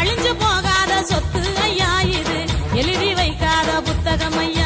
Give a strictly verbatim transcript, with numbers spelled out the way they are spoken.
அழிஞ்சு போகாத சொத்து ஐயா இது எழுதி வைக்காத புத்தகம் ஐயா